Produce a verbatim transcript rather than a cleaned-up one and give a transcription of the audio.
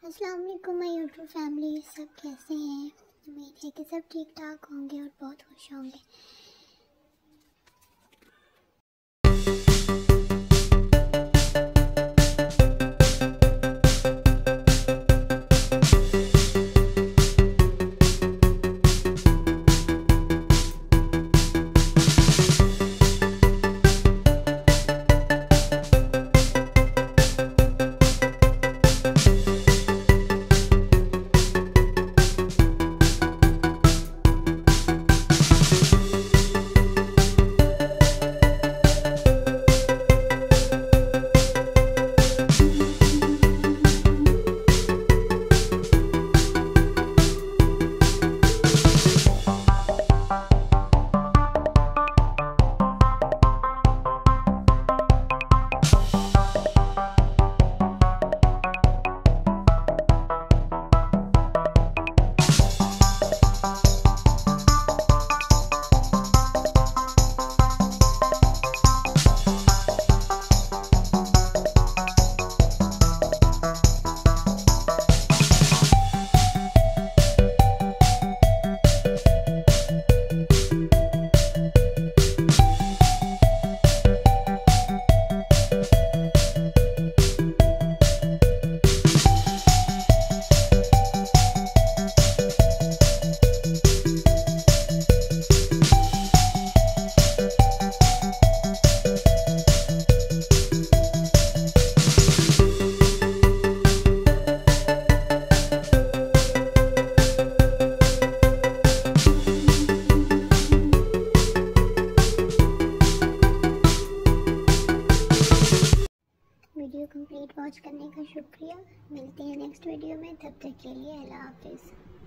अस्सलाम वालेकुम my YouTube family, सब कैसे हैं। उम्मीद है कि सब ठीक ठाक होंगे और बहुत खुश होंगे। वीडियो कंप्लीट वॉच करने का शुक्रिया। मिलते हैं नेक्स्ट वीडियो में, तब तक के लिए अल्लाह हाफिज़।